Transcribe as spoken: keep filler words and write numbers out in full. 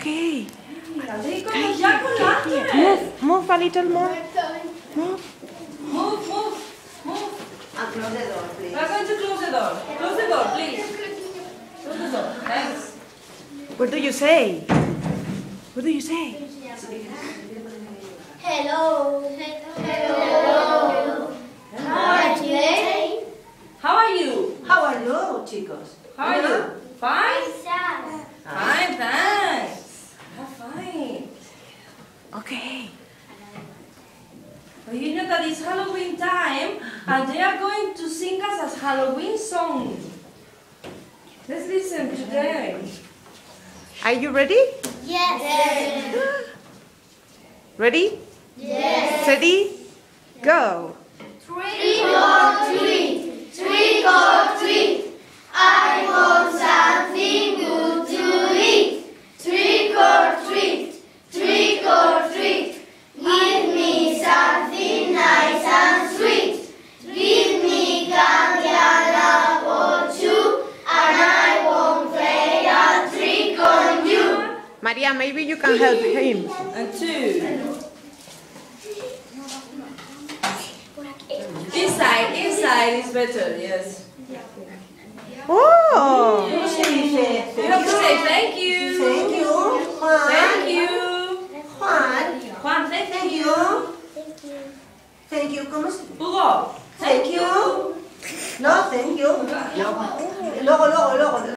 Okay. Dale con ya con la Move, move a little more. Move. Move, move, move. And close the door, please. We're going to close the door. Close the door, please. Close the door. Thanks. What do you say? What do you say? Hello. Hello. How are you today? How are you? How are you, chicos? How are you? Fine? Sad. Fine, thanks. I'm fine. Okay. But you know that it's Halloween time and they are going to sing us a Halloween song. Let's listen to them. Are you ready? Yes. Ready? Yes. Steady? Go. Trick or treat, trick or treat. I want something good to eat. Trick or treat, trick or treat. Give me something nice and sweet. Give me candy and apple too, and I won't play a trick on you. Maria, maybe you can help him. And two. Inside, inside is better, yes. Oh! ¿Cómo se dice? You have to say thank you. Thank you, Juan. Thank you. Juan. Juan, say Thank thank you. you. Thank you. ¿Cómo se Hugo, Thank you. No, thank you. No. Luego, luego, luego.